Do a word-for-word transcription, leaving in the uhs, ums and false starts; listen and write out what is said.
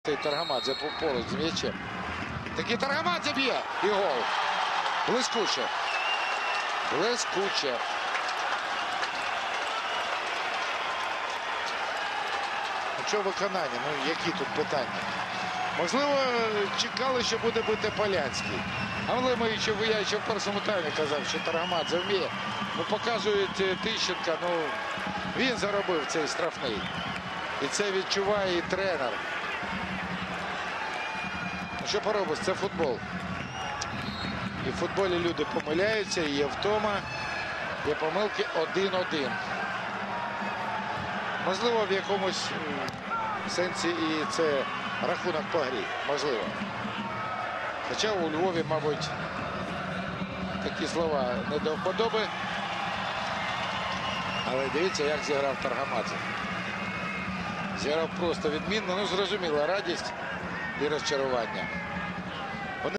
Цей Таргамадзе поруч з м'ячем. Такий Таргамадзе б'є. І гол. Блискуче. Блискуче. Ну що виконання? Ну які тут питання? Можливо, чекали, що буде бити Полянський. Але ми ще, я ще в першому таймі казав, що Таргамадзе вміє. Ну показують Тищенка, ну він заробив цей штрафний. І це відчуває і тренер. Що поробиш? Це футбол. І в футболі люди помиляються, і є втома, є помилки один-один. Можливо, в якомусь сенсі і це рахунок по грі. Можливо. Хоча у Львові, мабуть, такі слова не до вподоби. Але дивіться, як зіграв Таргамадзе. Зіграв просто відмінно. Ну, зрозуміло, радість і розчарування.